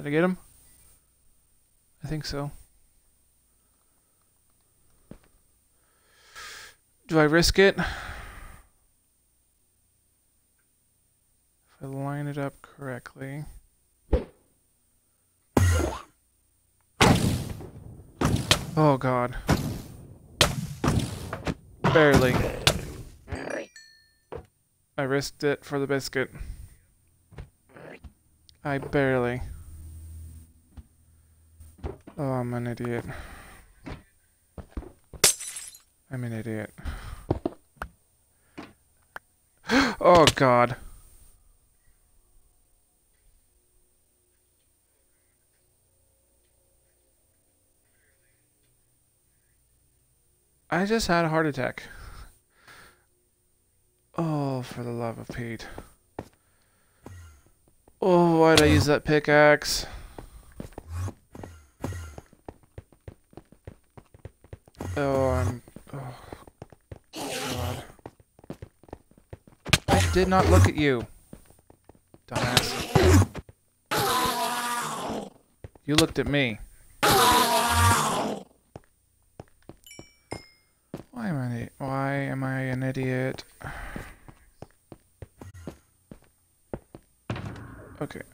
Did I get him? I think so. Do I risk it? If I line it up correctly. Oh god. Barely. I risked it for the biscuit. I barely. Oh, I'm an idiot. I'm an idiot. Oh god. I just had a heart attack. Oh, for the love of Pete. Oh, why'd I use that pickaxe? Oh, oh, God. I did not look at you. Dumbass. You looked at me. Why am I an idiot? Okay.